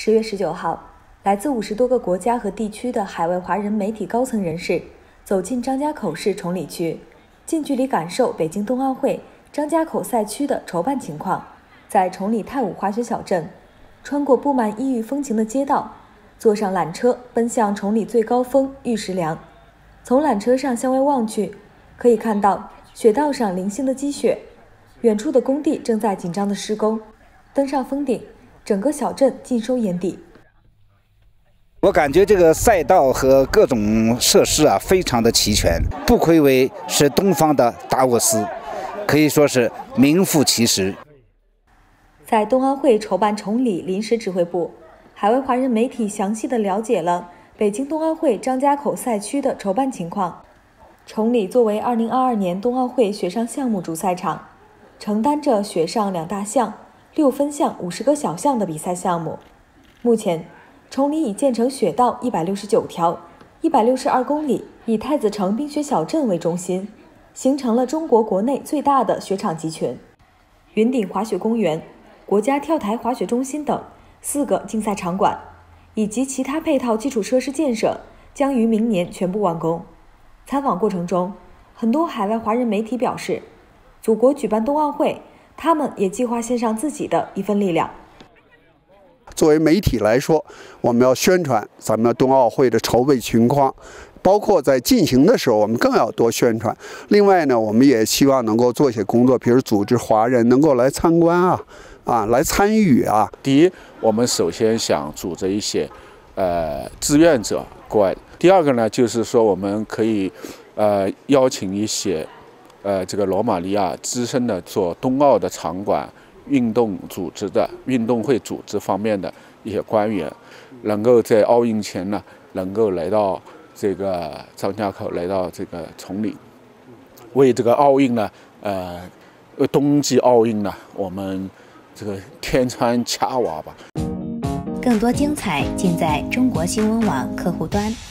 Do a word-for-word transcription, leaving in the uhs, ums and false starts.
十月十九号，来自五十多个国家和地区的海外华人媒体高层人士走进张家口市崇礼区，近距离感受北京冬奥会张家口赛区的筹办情况。在崇礼太武滑雪小镇，穿过布满异域风情的街道，坐上缆车奔向崇礼最高峰玉石梁。从缆车上向外望去，可以看到雪道上零星的积雪，远处的工地正在紧张的施工。登上峰顶，整个小镇尽收眼底。 我感觉这个赛道和各种设施啊非常的齐全，不愧为是东方的达沃斯，可以说是名副其实。 在冬奥会筹办崇礼临时指挥部，海外华人媒体详细地了解了北京冬奥会张家口赛区的筹办情况。崇礼作为二零二二年冬奥会雪上项目主赛场，承担着雪上两大项、六分项、五十个小项的比赛项目。目前，崇礼已建成雪道一百六十九条，一百六十二公里，以太子城冰雪小镇为中心，形成了中国国内最大的雪场集群。云顶滑雪公园、国家跳台滑雪中心等四个竞赛场馆，以及其他配套基础设施建设将于明年全部完工。参访过程中，很多海外华人媒体表示，祖国举办冬奥会，他们也计划献上自己的一份力量。 作为媒体来说，我们要宣传咱们冬奥会的筹备情况，包括在进行的时候，我们更要多宣传。另外呢，我们也希望能够做一些工作，比如组织华人能够来参观啊，啊，来参与啊。 第一，我们首先想组织一些呃志愿者过来。第二个呢，就是说我们可以呃邀请一些呃这个罗马尼亚资深的做冬奥的场馆、运动组织的运动会组织方面的一些官员，能够在奥运前呢，能够来到这个张家口，来到这个崇礼，为这个奥运呢，呃，冬季奥运呢，我们这个添砖加瓦吧。 更多精彩尽在中国新闻网客户端。